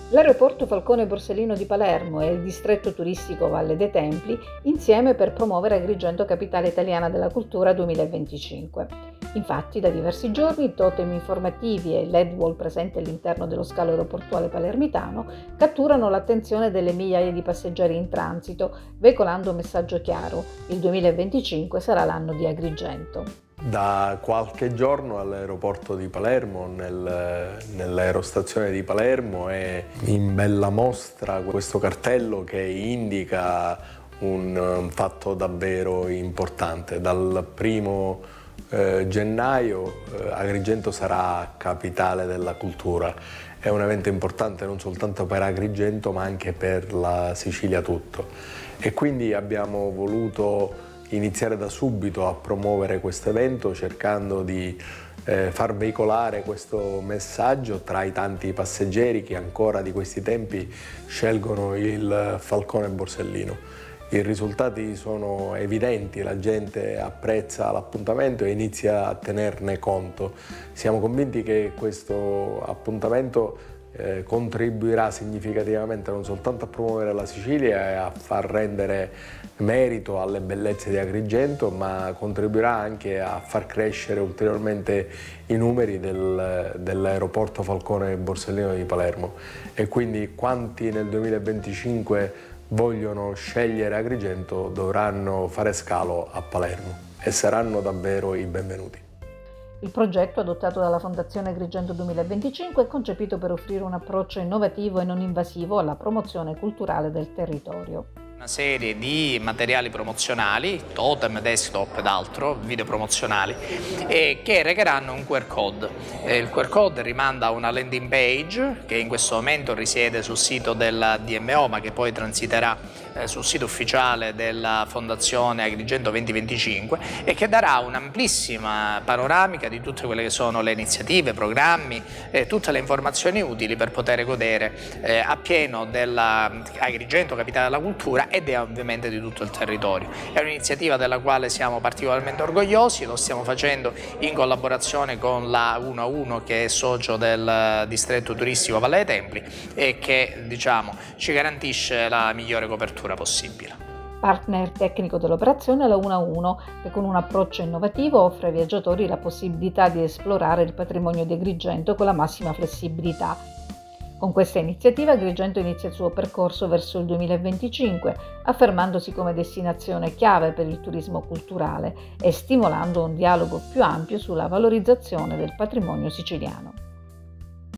L'aeroporto Falcone Borsellino di Palermo e il distretto turistico Valle dei Templi insieme per promuovere Agrigento Capitale Italiana della Cultura 2025. Infatti da diversi giorni totem informativi e LED wall presenti all'interno dello scalo aeroportuale palermitano catturano l'attenzione delle migliaia di passeggeri in transito, veicolando un messaggio chiaro: il 2025 sarà l'anno di Agrigento. Da qualche giorno all'aeroporto di Palermo, nell'aerostazione di Palermo, è in bella mostra questo cartello che indica un fatto davvero importante. Dal 1° gennaio Agrigento sarà capitale della cultura. È un evento importante non soltanto per Agrigento ma anche per la Sicilia tutto. E quindi abbiamo voluto iniziare da subito a promuovere questo evento cercando di far veicolare questo messaggio tra i tanti passeggeri che ancora di questi tempi scelgono il Falcone Borsellino. I risultati sono evidenti, la gente apprezza l'appuntamento e inizia a tenerne conto. Siamo convinti che questo appuntamento contribuirà significativamente non soltanto a promuovere la Sicilia e a far rendere merito alle bellezze di Agrigento, ma contribuirà anche a far crescere ulteriormente i numeri dell'aeroporto Falcone Borsellino di Palermo. E quindi quanti nel 2025 vogliono scegliere Agrigento dovranno fare scalo a Palermo e saranno davvero i benvenuti. Il progetto, adottato dalla Fondazione Agrigento 2025, è concepito per offrire un approccio innovativo e non invasivo alla promozione culturale del territorio. Una serie di materiali promozionali, totem, desktop ed altro, video promozionali, che recheranno un QR code. Il QR code rimanda a una landing page che in questo momento risiede sul sito della DMO, ma che poi transiterà sul sito ufficiale della Fondazione Agrigento 2025 e che darà un'amplissima panoramica di tutte quelle che sono le iniziative, programmi, tutte le informazioni utili per poter godere appieno della Agrigento Capitale della Cultura ed ovviamente di tutto il territorio. È un'iniziativa della quale siamo particolarmente orgogliosi, lo stiamo facendo in collaborazione con la 1-1 che è socio del distretto turistico Valle dei Templi e che ci garantisce la migliore copertura possibile. Partner tecnico dell'operazione è la 1-1 che con un approccio innovativo offre ai viaggiatori la possibilità di esplorare il patrimonio di Agrigento con la massima flessibilità. Con questa iniziativa Agrigento inizia il suo percorso verso il 2025, affermandosi come destinazione chiave per il turismo culturale e stimolando un dialogo più ampio sulla valorizzazione del patrimonio siciliano.